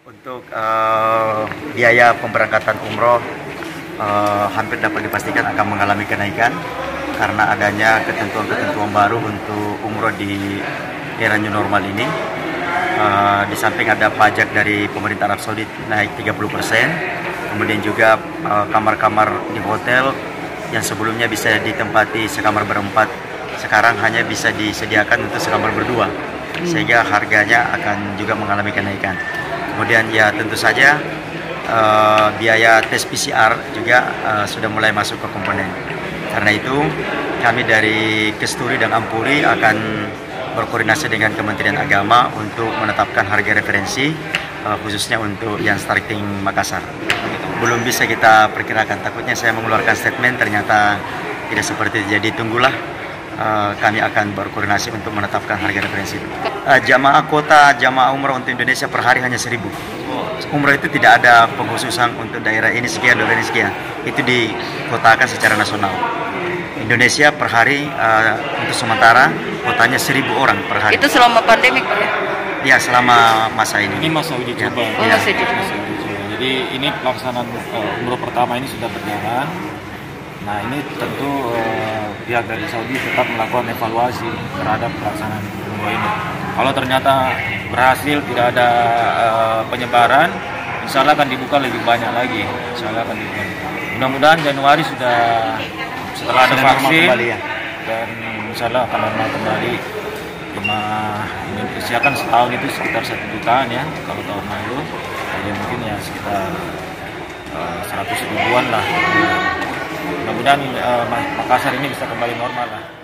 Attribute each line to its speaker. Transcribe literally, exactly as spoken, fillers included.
Speaker 1: Untuk uh, biaya pemberangkatan umroh uh, hampir dapat dipastikan akan mengalami kenaikan karena adanya ketentuan-ketentuan baru untuk umroh di era new normal ini. Uh, di samping ada pajak dari pemerintah Arab Saudi naik tiga puluh persen, kemudian juga uh, kamar-kamar di hotel yang sebelumnya bisa ditempati sekamar berempat sekarang hanya bisa disediakan untuk sekamar berdua, sehingga harganya akan juga mengalami kenaikan. Kemudian ya tentu saja uh, biaya tes P C R juga uh, sudah mulai masuk ke komponen. Karena itu kami dari Kesturi dan Ampuri akan berkoordinasi dengan Kementerian Agama untuk menetapkan harga referensi uh, khususnya untuk yang starting Makassar. Belum bisa kita perkirakan, takutnya saya mengeluarkan statement ternyata tidak seperti itu. Jadi tunggulah, uh, kami akan berkoordinasi untuk menetapkan harga referensi. Uh, jamaah kota jamaah umroh untuk Indonesia per hari hanya seribu. Umroh itu tidak ada pengkhususan untuk daerah ini sekian, daerah ini sekian. Itu dikotakan secara nasional. Indonesia per hari uh, untuk sementara kotanya seribu orang per hari.
Speaker 2: Itu selama pandemi, Pak?
Speaker 1: Ya, selama masa ini.
Speaker 3: Ini masa uji coba.
Speaker 2: Ya. Oh,
Speaker 3: ya.
Speaker 2: masih uji coba.
Speaker 3: Jadi ini pelaksanaan uh, umroh pertama ini sudah berjalan. Nah ini tentu uh, pihak dari Saudi tetap melakukan evaluasi terhadap pelaksanaan umroh ini. Kalau ternyata berhasil, tidak ada uh, penyebaran, insya Allah akan dibuka lebih banyak lagi. Insya Allah akan dibuka. Mudah-mudahan Januari sudah setelah ada vaksin kembali, ya? Dan insya Allah akan normal kembali. Jemaah Indonesia kan setahun itu sekitar satu jutaan ya, kalau tahun lalu. Jadi mungkin ya sekitar uh, seratus ribuan lah. Mudah-mudahan uh, Makassar ini bisa kembali normal lah.